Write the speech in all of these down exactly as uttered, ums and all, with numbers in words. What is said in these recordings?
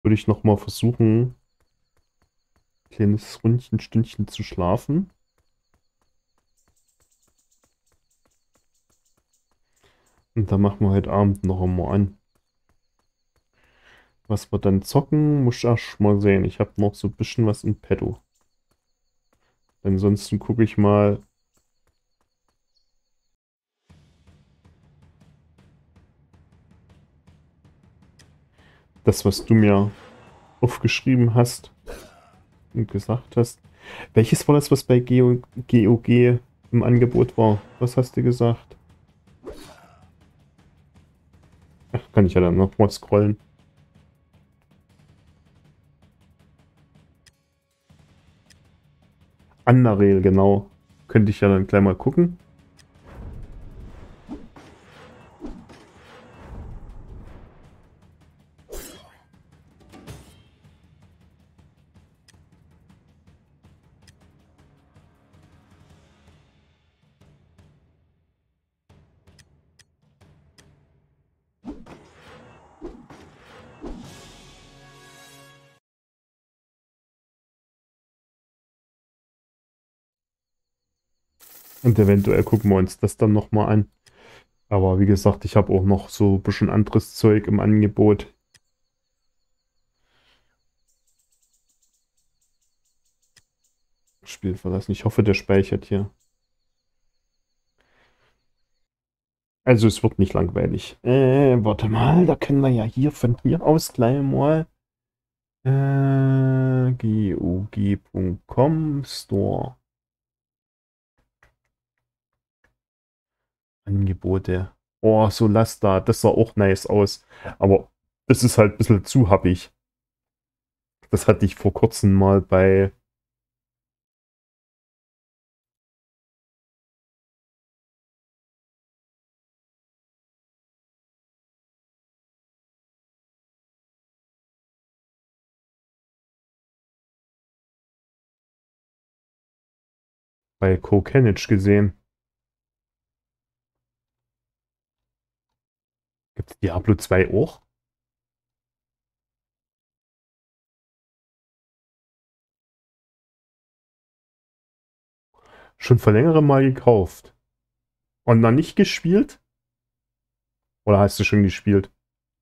Würde ich noch mal versuchen, ein kleines Rundchen, Stündchen zu schlafen. Und dann machen wir heute Abend noch einmal an. Was wir dann zocken, muss ich erst mal sehen. Ich habe noch so ein bisschen was in petto. Ansonsten gucke ich mal. Das, was du mir aufgeschrieben hast und gesagt hast. Welches war das, was bei G O G im Angebot war? Was hast du gesagt? Ach, kann ich ja dann noch mal scrollen. Underrail, genau. Könnte ich ja dann gleich mal gucken. Und eventuell gucken wir uns das dann nochmal an. Aber wie gesagt, ich habe auch noch so ein bisschen anderes Zeug im Angebot. Spiel verlassen. Ich hoffe, der speichert hier. Also es wird nicht langweilig. Äh, warte mal, da können wir ja hier von hier aus gleich mal äh, gog Punkt com Store Angebote. Oh, so lass da. Das sah auch nice aus. Aber das ist halt ein bisschen zu happig. Das hatte ich vor kurzem mal bei, bei Kokenitsch gesehen. Gibt es Diablo zwei auch? Schon vor längerem mal gekauft. Und noch nicht gespielt? Oder hast du schon gespielt?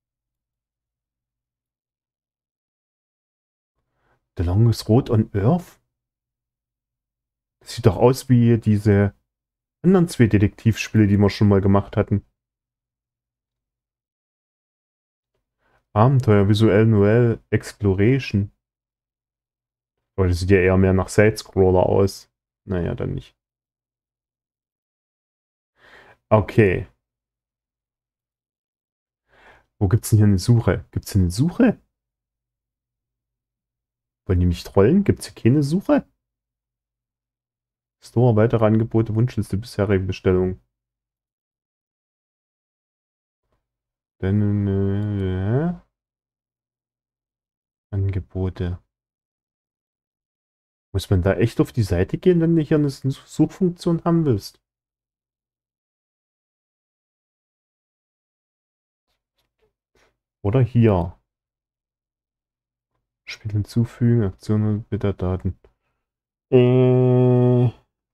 The Longest Road on Earth? Das sieht doch aus wie diese anderen zwei Detektivspiele, die wir schon mal gemacht hatten. Abenteuer, Visuell Novel, Exploration. Aber das sieht ja eher mehr nach Sidescroller aus. Naja, dann nicht. Okay. Wo gibt's denn hier eine Suche? Gibt's hier eine Suche? Wollen die mich trollen? Gibt's hier keine Suche? Store, weitere Angebote, Wunschliste, bisherige Bestellung. Dann, äh, Angebote. Muss man da echt auf die Seite gehen, wenn du hier eine Suchfunktion haben willst? Oder hier. Spiel hinzufügen, Aktionen und Metadaten. Äh,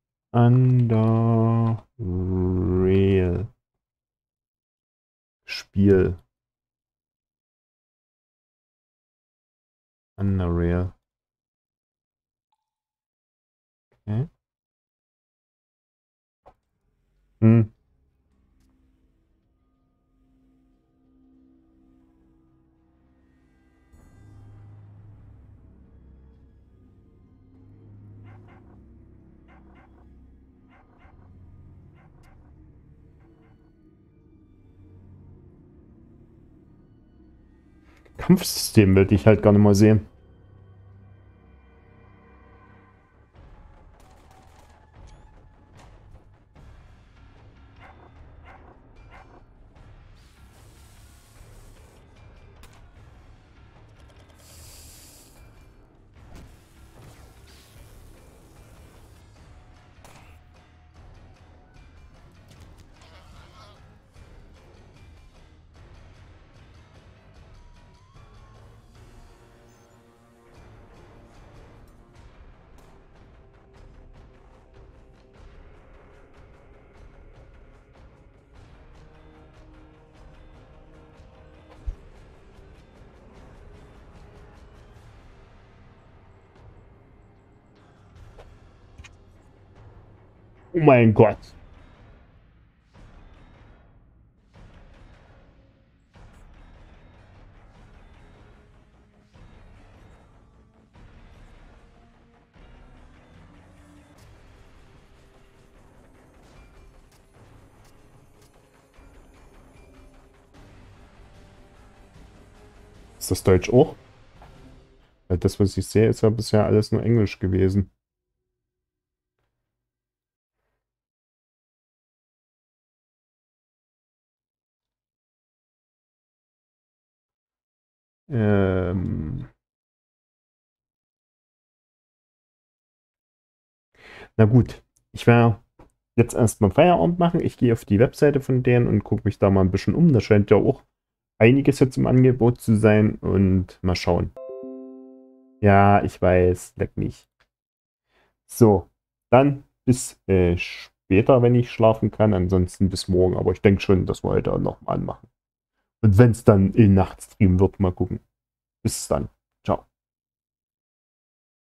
Under Rail. Spiel. Under Rail. Okay. Hm. Kampfsystem will ich halt gar nicht mal sehen. Oh mein Gott. Ist das Deutsch auch? Weil das, was ich sehe, ist ja bisher alles nur Englisch gewesen. Ähm. Na gut, ich werde jetzt erstmal Feierabend machen. Ich gehe auf die Webseite von denen und gucke mich da mal ein bisschen um. Da scheint ja auch einiges jetzt im Angebot zu sein und mal schauen. Ja, ich weiß, leck mich. So, dann bis äh, später, wenn ich schlafen kann. Ansonsten bis morgen. Aber ich denke schon, dass wir heute noch mal anmachen. Und wenn es dann in Nachtstream wird, mal gucken. Bis dann. Ciao.